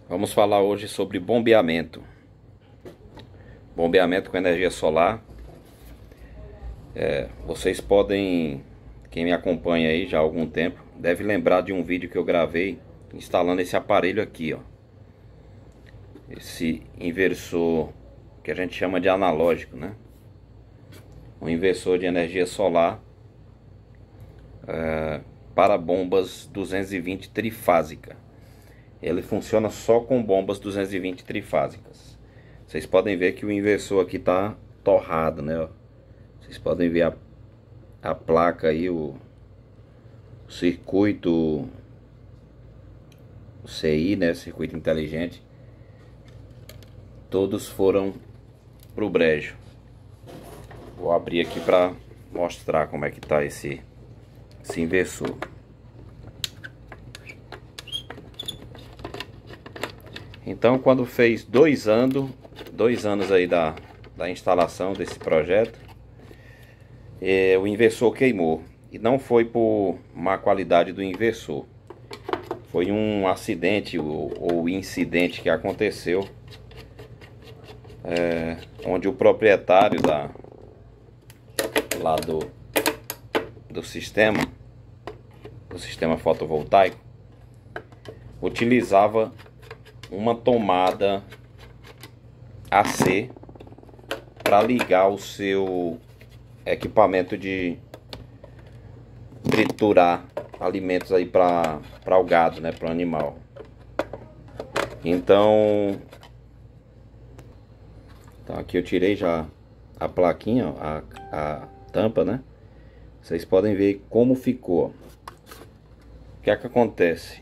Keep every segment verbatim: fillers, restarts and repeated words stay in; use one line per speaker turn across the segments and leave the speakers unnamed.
Vamos falar hoje sobre bombeamento. Bombeamento com energia solar. É, vocês podem, quem me acompanha aí já há algum tempo, deve lembrar de um vídeo que eu gravei instalando esse aparelho aqui, ó. Esse inversor que a gente chama de analógico, né? Um inversor de energia solar é, para bombas duzentos e vinte trifásica. Ele funciona só com bombas duzentos e vinte trifásicas. Vocês podem ver que o inversor aqui tá torrado, né? Vocês podem ver a, a placa aí, o, o circuito o C I, né? Circuito inteligente. Todos foram pro brejo. Vou abrir aqui para mostrar como é que tá esse, esse inversor. Então, quando fez dois anos, dois anos aí da, da instalação desse projeto, é, o inversor queimou. E não foi por má qualidade do inversor. Foi um acidente ou, ou incidente que aconteceu, é, onde o proprietário da, lá do, do sistema, do sistema fotovoltaico, utilizava uma tomada A C para ligar o seu equipamento de triturar alimentos aí para para o gado, né, para o animal. Então, então aqui eu tirei já a plaquinha, a, a tampa, né? Vocês podem ver como ficou. O que é que acontece?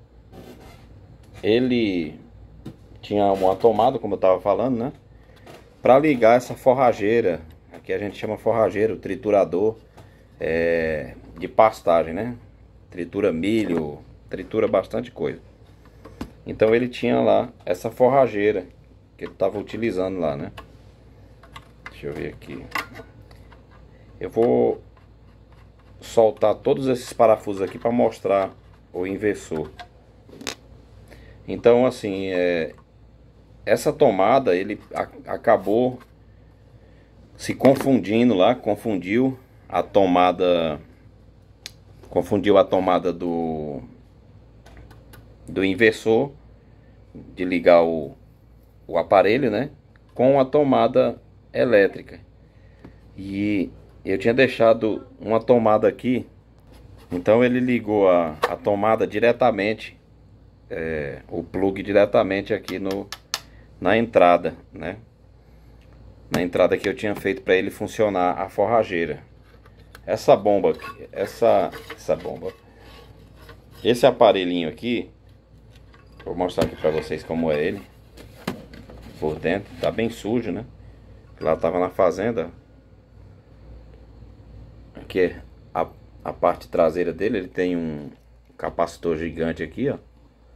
Ele tinha uma tomada, como eu estava falando, né? Para ligar essa forrageira, aqui a gente chama forrageira, o triturador é, de pastagem, né? Tritura milho, tritura bastante coisa. Então ele tinha lá essa forrageira que ele estava utilizando lá, né? Deixa eu ver aqui. Eu vou soltar todos esses parafusos aqui para mostrar o inversor. Então, assim, é, essa tomada, ele a, acabou se confundindo lá, confundiu a tomada, confundiu a tomada do, do inversor, de ligar o, o aparelho, né, com a tomada elétrica. E eu tinha deixado uma tomada aqui, então ele ligou a, a tomada diretamente, É, o plug diretamente aqui no, na entrada, né? Na entrada que eu tinha feito para ele funcionar a forrageira. Essa bomba aqui, essa, essa bomba, esse aparelhinho aqui, vou mostrar aqui para vocês como é ele por dentro. Tá bem sujo, né? Lá tava na fazenda. Aqui a, a parte traseira dele, ele tem um capacitor gigante aqui, ó.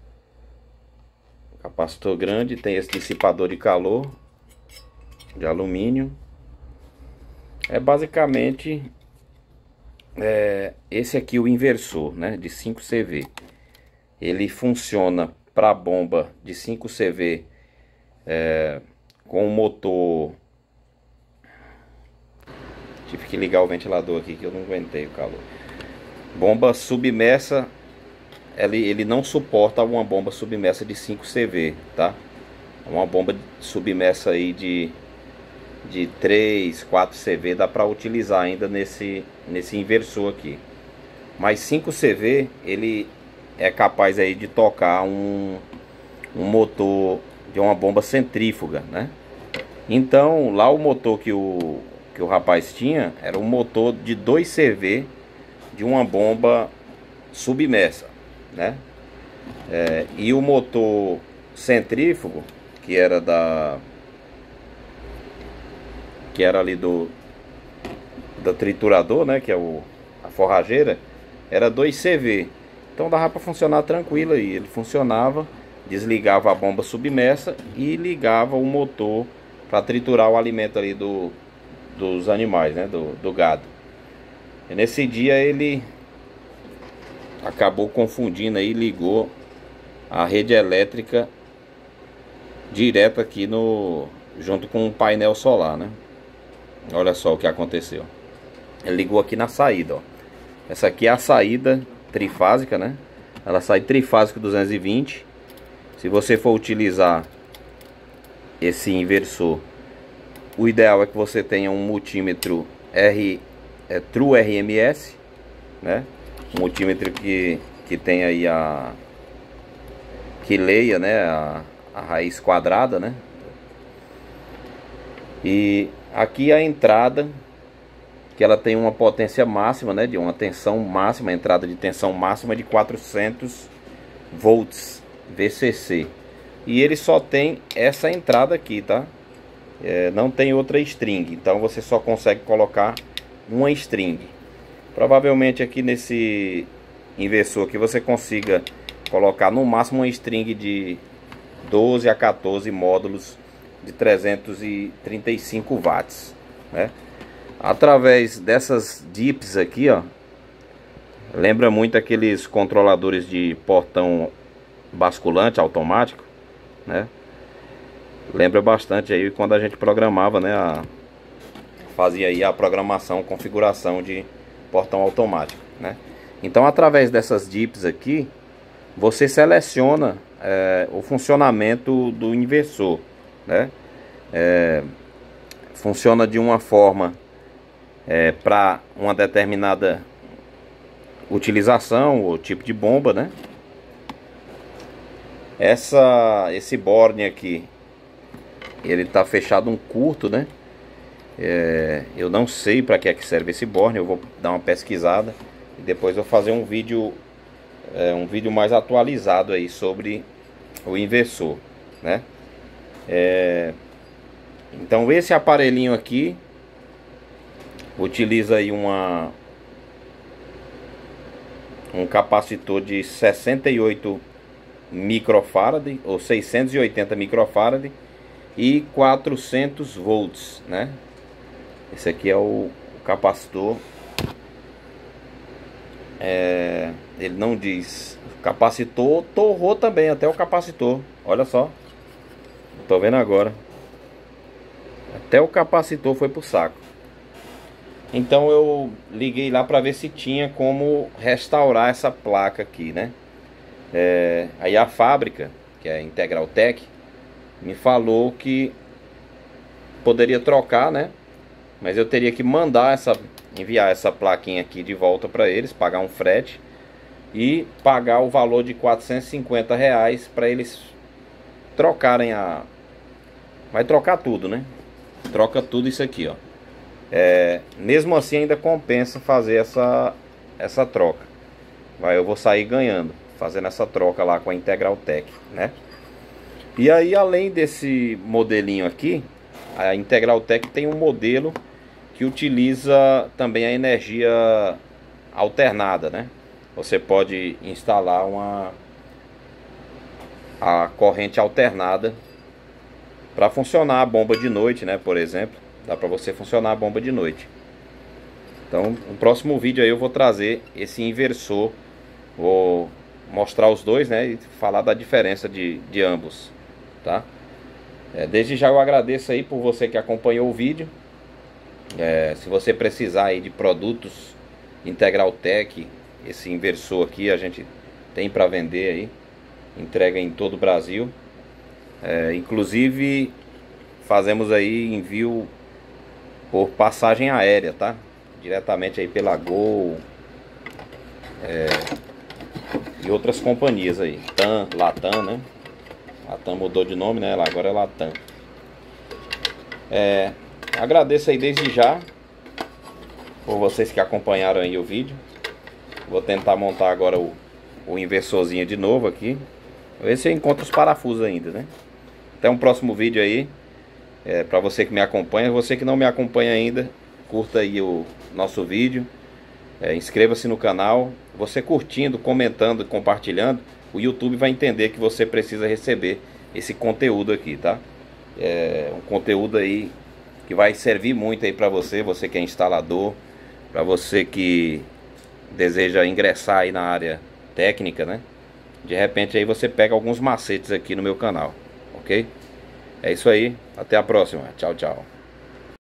Capacitor grande, tem esse dissipador de calor de alumínio. É basicamente é, esse aqui o inversor, né, de cinco C V. Ele funciona para bomba de cinco C V é, com o motor. Tive que ligar o ventilador aqui que eu não aguentei o calor. Bomba submersa. Ele, ele não suporta uma bomba submersa de cinco C V, tá? Uma bomba submersa aí de, de três, quatro C V dá para utilizar ainda nesse, nesse inversor aqui. Mas cinco C V ele é capaz aí de tocar um, um motor de uma bomba centrífuga, né? Então lá o motor que o, que o rapaz tinha era um motor de dois C V de uma bomba submersa, né? É, e o motor centrífugo, que era da que era ali do do triturador, né, que é o a forrageira, era dois C V. Então dava para funcionar tranquilo aí. Ele funcionava, desligava a bomba submersa e ligava o motor para triturar o alimento ali do dos animais, né, do, do gado. E nesse dia ele acabou confundindo aí, ligou a rede elétrica direto aqui no junto com o painel solar, né? Olha só o que aconteceu. Ele ligou aqui na saída, ó. Essa aqui é a saída trifásica, né? Ela sai trifásica duzentos e vinte. Se você for utilizar esse inversor, o ideal é que você tenha um multímetro R, é, True R M S, né? Um multímetro que, que tem aí a que leia, né, a, a raiz quadrada, né? E aqui a entrada, que ela tem uma potência máxima, né, de uma tensão máxima, a entrada de tensão máxima de quatrocentos volts V C C. E ele só tem essa entrada aqui, tá? É, não tem outra string, então você só consegue colocar uma string. Provavelmente aqui nesse inversor aqui você consiga colocar no máximo uma string de doze a quatorze módulos de trezentos e trinta e cinco watts, né? Através dessas dips aqui, ó, lembra muito aqueles controladores de portão basculante automático, né? Lembra bastante aí quando a gente programava, né, a, fazia aí a programação, configuração de portão automático, né? Então, através dessas dips aqui, você seleciona é, o funcionamento do inversor, né? É, funciona de uma forma é, para uma determinada utilização ou tipo de bomba, né? Essa, esse borne aqui, ele tá fechado um curto, né? É, eu não sei para que é que serve esse borne. Eu vou dar uma pesquisada e depois eu vou fazer um vídeo é, um vídeo mais atualizado aí sobre o inversor, né? É, então esse aparelhinho aqui utiliza aí uma um capacitor de sessenta e oito microfarad ou seiscentos e oitenta microfarad e quatrocentos volts, né? Esse aqui é o capacitor. É, ele não diz. O capacitor torrou também, até o capacitor. Olha só. Tô vendo agora. Até o capacitor foi pro saco. Então eu liguei lá para ver se tinha como restaurar essa placa aqui, né? É, aí a fábrica, que é a Integraltech, me falou que poderia trocar, né? Mas eu teria que mandar essa, enviar essa plaquinha aqui de volta para eles, pagar um frete e pagar o valor de quatrocentos e cinquenta reais para eles trocarem a... Vai trocar tudo, né? Troca tudo isso aqui, ó. É, mesmo assim ainda compensa fazer essa, essa troca. Vai, eu vou sair ganhando fazendo essa troca lá com a Integraltech, né? E aí, além desse modelinho aqui, a Integraltech tem um modelo que utiliza também a energia alternada, né? Você pode instalar uma a corrente alternada para funcionar a bomba de noite, né? Por exemplo, dá para você funcionar a bomba de noite. Então, no próximo vídeo aí eu vou trazer esse inversor, vou mostrar os dois, né? E falar da diferença de, de ambos, tá? É, desde já eu agradeço aí por você que acompanhou o vídeo. É, se você precisar aí de produtos Integraltech, esse inversor aqui a gente tem para vender aí, entrega em todo o Brasil. É, inclusive fazemos aí envio por passagem aérea, tá? Diretamente aí pela Gol é, e outras companhias aí, TAM, Latam, né? Latam mudou de nome, né? Agora é Latam. É, agradeço aí desde já por vocês que acompanharam aí o vídeo. Vou tentar montar agora o, o inversorzinho de novo aqui. Ver se eu encontro os parafusos ainda, né? Até um próximo vídeo aí. É, para você que me acompanha. Você que não me acompanha ainda, curta aí o nosso vídeo. É, inscreva-se no canal. Você curtindo, comentando, compartilhando, o YouTube vai entender que você precisa receber esse conteúdo aqui, tá? É um conteúdo aí que vai servir muito aí para você, você que é instalador, para você que deseja ingressar aí na área técnica, né? De repente aí você pega alguns macetes aqui no meu canal, ok? É isso aí. Até a próxima. Tchau, tchau.